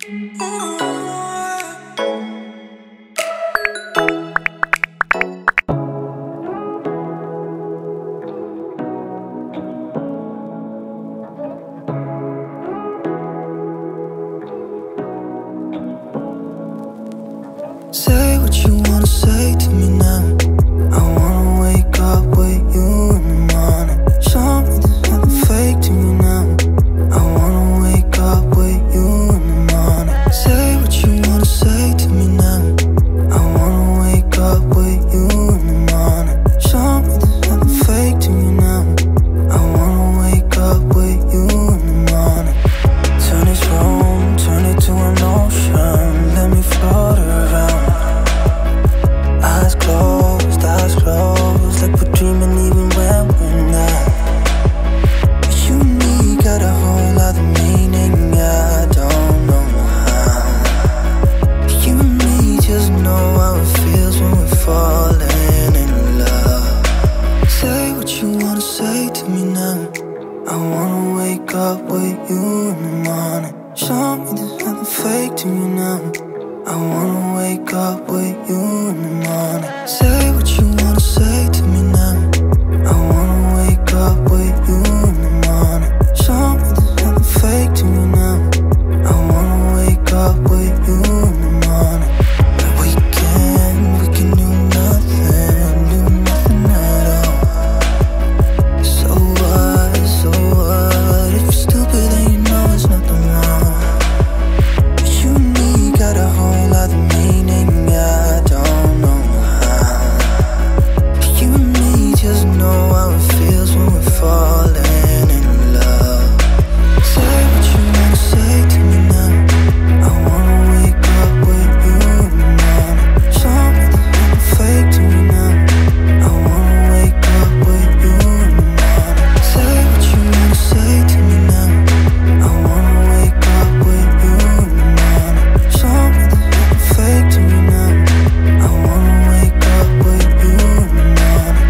Say what you wanna say to me now. I wanna wake up with you in the morning. Show me there's nothing fake to you now. I wanna wake up with you in the morning. Say what you wanna say to me now. I wanna wake up with you in the morning. Show me there's nothing fake to you now. I wanna wake up with you in the morning. Turn this room, turn it to an ocean. Let me float around. Eyes closed, like we're dreaming even when we're not. You and me got a whole other meaning, I don't know how. You and me just know how it feels when we're falling in love. Say what you wanna say to me now. I wanna wake up with you in the morning. Show me there's nothing fake to you now. I wanna wake up with you in the morning. Say what you wanna say to me now. I wanna wake up with you in the morning. Show me there's nothing fake to you now. I wanna wake up with you in the morning. We can do nothing at all. So what, if you're stupid then you know there's nothing wrong. You and me got a whole other meaning, I don't know how. You and me just know how it feels when we're falling in love. Say what you wanna say to me now. I wanna wake up with you in the morning. Show me there's nothing fake to me now. I wanna wake up with you in the morning. Say what you wanna say to me now. I wanna wake up with you in the morning. Show me there's nothing fake to me now. I wanna wake up with you in the morning.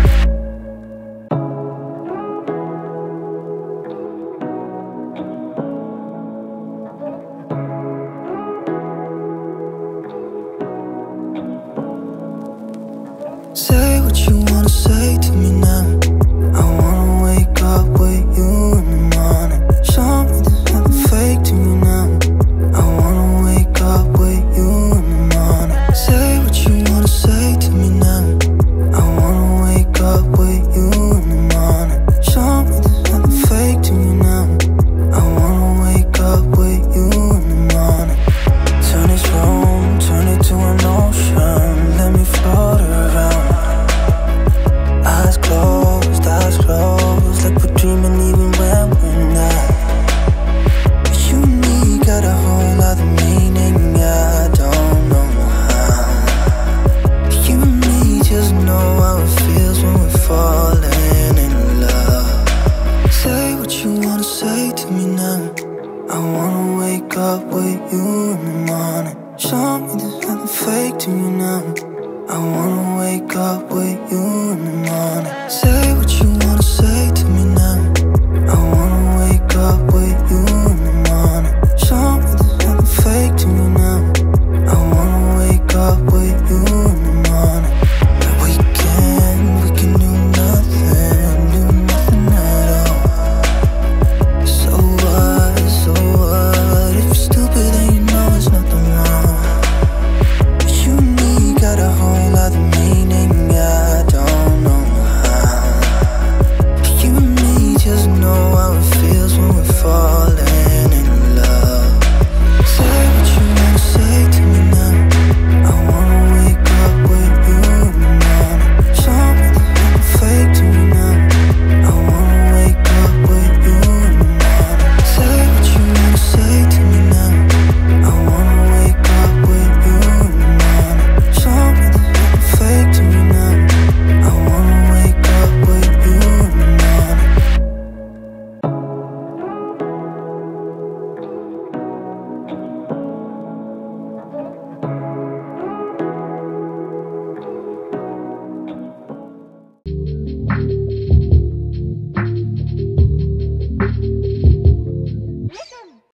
Say what you wanna say to me now. I wanna wake up with you in the morning. Show me there's nothing fake to you now. I wanna wake up with you in the morning. Say what you wanna say to me now. I wanna wake up with you in the morning. Show me there's nothing fake to you now. I wanna wake up with you in the morning. Turn this room, turn it to an ocean. Let me float around. Eyes closed, like we're dreaming even when we're not. You and me got a whole other meaning, I don't know how. You and me just know how it feels when we're falling in love. Say what you wanna say to me now. I wanna wake up with you